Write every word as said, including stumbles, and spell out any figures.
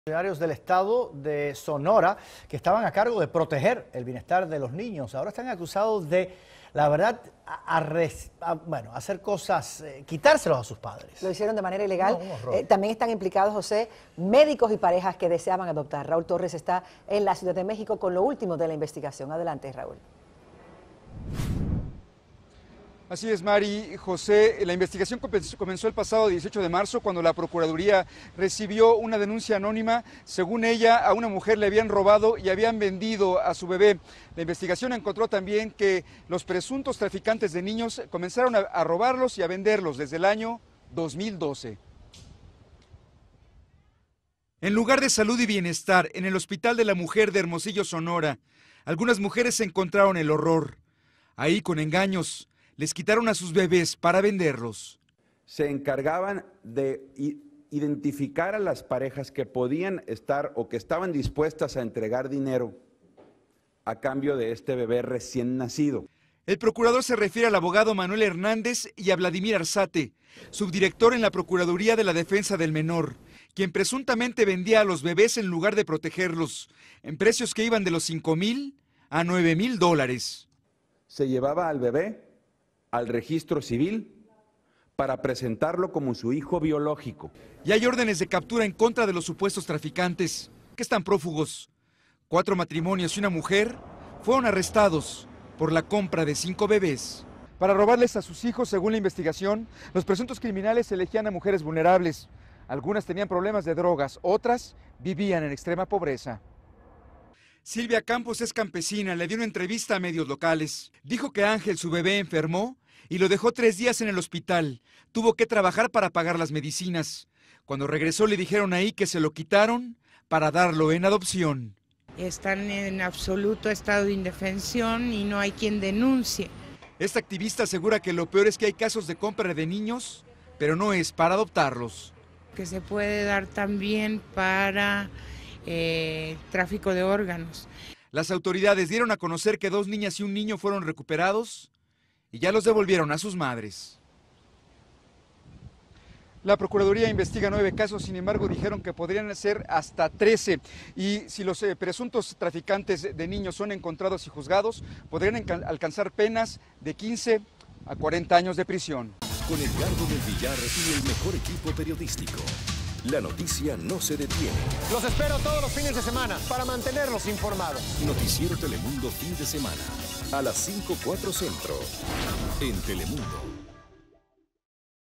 Funcionarios del estado de Sonora que estaban a cargo de proteger el bienestar de los niños. Ahora están acusados de, la verdad, a, a, a, bueno, hacer cosas, eh, quitárselos a sus padres. Lo hicieron de manera ilegal. No, eh, también están implicados, José, médicos y parejas que deseaban adoptar. Raúl Torres está en la Ciudad de México con lo último de la investigación. Adelante, Raúl. Así es, Mari. José, la investigación comenzó el pasado dieciocho de marzo cuando la Procuraduría recibió una denuncia anónima. Según ella, a una mujer le habían robado y habían vendido a su bebé. La investigación encontró también que los presuntos traficantes de niños comenzaron a, a robarlos y a venderlos desde el año dos mil doce. En lugar de salud y bienestar, en el Hospital de la Mujer de Hermosillo, Sonora, algunas mujeres encontraron el horror. Ahí, con engaños, les quitaron a sus bebés para venderlos. Se encargaban de identificar a las parejas que podían estar o que estaban dispuestas a entregar dinero a cambio de este bebé recién nacido. El procurador se refiere al abogado Manuel Hernández y a Vladimir Arzate, subdirector en la Procuraduría de la Defensa del Menor, quien presuntamente vendía a los bebés en lugar de protegerlos, en precios que iban de los cinco mil a nueve mil dólares. Se llevaba al bebé al registro civil para presentarlo como su hijo biológico. Y hay órdenes de captura en contra de los supuestos traficantes, que están prófugos. Cuatro matrimonios y una mujer fueron arrestados por la compra de cinco bebés. Para robarles a sus hijos, según la investigación, los presuntos criminales elegían a mujeres vulnerables. Algunas tenían problemas de drogas, otras vivían en extrema pobreza. Silvia Campos es campesina, le dio una entrevista a medios locales. Dijo que Ángel, su bebé, enfermó y lo dejó tres días en el hospital. Tuvo que trabajar para pagar las medicinas. Cuando regresó le dijeron ahí que se lo quitaron para darlo en adopción. Están en absoluto estado de indefensión y no hay quien denuncie. Esta activista asegura que lo peor es que hay casos de compra de niños, pero no es para adoptarlos. Que se puede dar también para eh, tráfico de órganos. Las autoridades dieron a conocer que dos niñas y un niño fueron recuperados y ya los devolvieron a sus madres. La Procuraduría investiga nueve casos, sin embargo dijeron que podrían ser hasta trece. Y si los eh, presuntos traficantes de niños son encontrados y juzgados, podrían alcanzar penas de quince a cuarenta años de prisión. Con Edgardo del Villar y el mejor equipo periodístico, la noticia no se detiene. Los espero todos los fines de semana para mantenerlos informados. Noticiero Telemundo fin de semana, a las cinco cuatro centro, en Telemundo.